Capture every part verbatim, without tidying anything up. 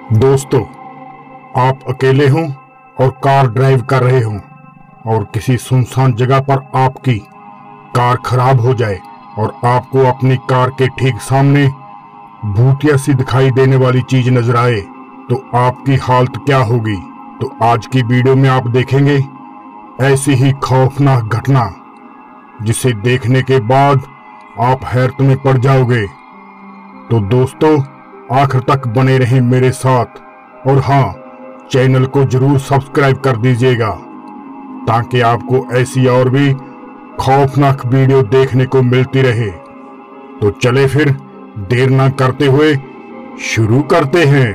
दोस्तों, आप अकेले हों और कार ड्राइव कर रहे हों और किसी सुनसान जगह पर आपकी कार खराब हो जाए और आपको अपनी कार के ठीक सामने भूतिया सी दिखाई देने वाली चीज नजर आए तो आपकी हालत क्या होगी। तो आज की वीडियो में आप देखेंगे ऐसी ही खौफनाक घटना जिसे देखने के बाद आप हैरत में पड़ जाओगे। तो दोस्तों, आखिर तक बने रहें मेरे साथ और हाँ, चैनल को जरूर सब्सक्राइब कर दीजिएगा ताकि आपको ऐसी और भी खौफनाक वीडियो देखने को मिलती रहे। तो चले फिर देर ना करते हुए शुरू करते हैं।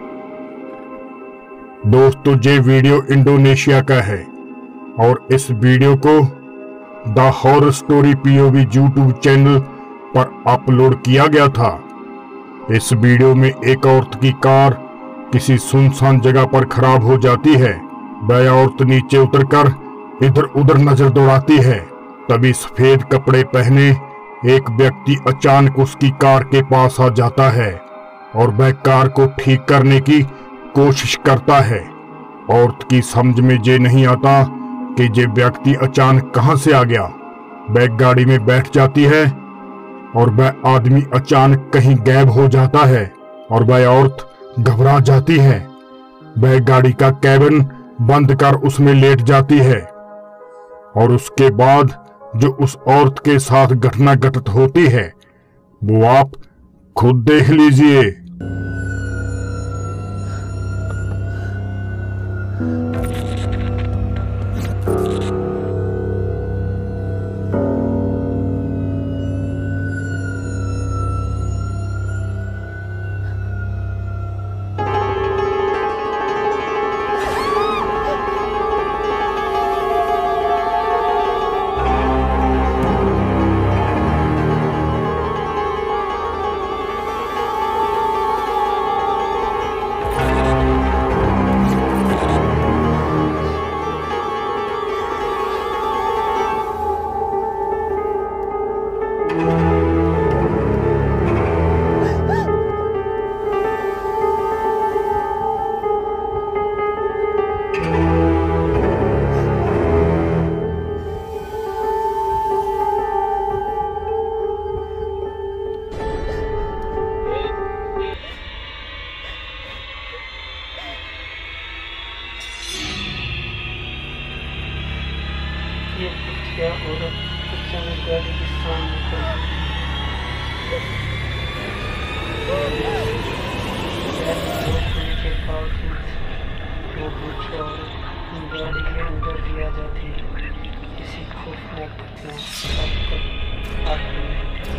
दोस्तों, ये वीडियो इंडोनेशिया का है और इस वीडियो को the horror story POV YouTube channel पर अपलोड किया गया था। इस वीडियो में एक औरत की कार किसी सुनसान जगह पर खराब हो जाती है। वह औरत नीचे उतरकर इधर उधर नजर दौड़ाती है। तभी सफेद कपड़े पहने एक व्यक्ति अचानक उसकी कार के पास आ जाता है और वह कार को ठीक करने की कोशिश करता है। औरत की समझ में ये नहीं आता कि ये व्यक्ति अचानक कहां से आ गया। वह गाड़ी में बैठ जाती है और वह आदमी अचानक कहीं गायब हो जाता है और वह औरत घबरा जाती है। वह गाड़ी का कैबिन बंद कर उसमें लेट जाती है और उसके बाद जो उस औरत के साथ घटना घटित होती है वो आप खुद देख लीजिए। ये क्या औरत अचानक गाड़ी के सामने खड़ी के बावजूद वो बूढ़ी औरत गाड़ी के अंदर भी आ जाती है। किसी खौफनाक घटना अब तक आपने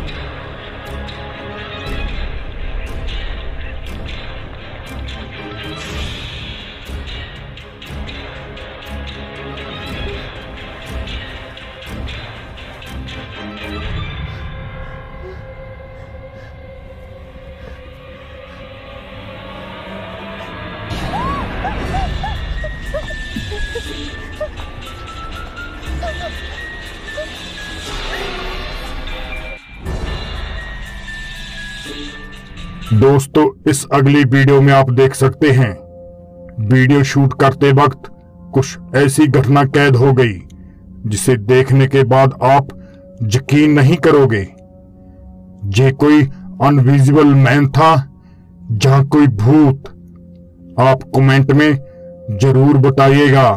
दोस्तों, इस अगली वीडियो में आप देख सकते हैं वीडियो शूट करते वक्त कुछ ऐसी घटना कैद हो गई जिसे देखने के बाद आप यकीन नहीं करोगे। ये कोई अनविजिबल मैन था जहां कोई भूत। आप कमेंट में जरूर बताइएगा।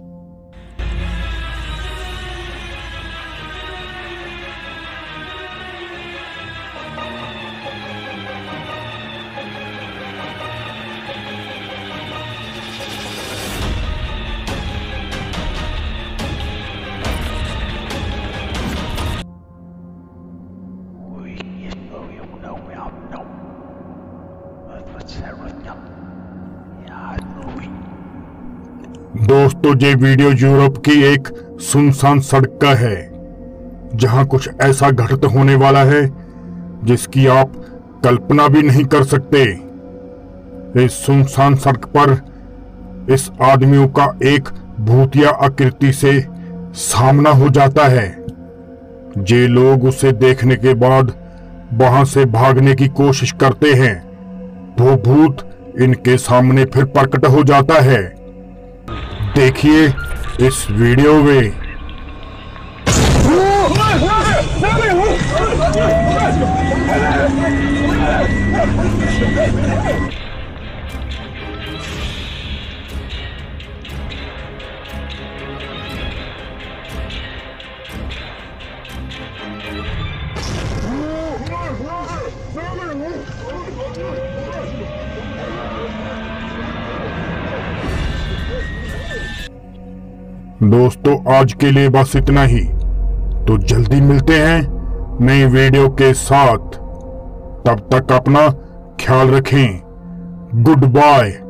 दोस्तों, ये वीडियो यूरोप की एक सुनसान सड़क का है जहां कुछ ऐसा घटित होने वाला है जिसकी आप कल्पना भी नहीं कर सकते। इस सुनसान सड़क पर इस आदमियों का एक भूतिया आकृति से सामना हो जाता है। ये लोग उसे देखने के बाद वहां से भागने की कोशिश करते हैं। वो भूत इनके सामने फिर प्रकट हो जाता है। देखिए इस वीडियो में। दोस्तों आज के लिए बस इतना ही। तो जल्दी मिलते हैं नई वीडियो के साथ। तब तक अपना ख्याल रखें। Good bye.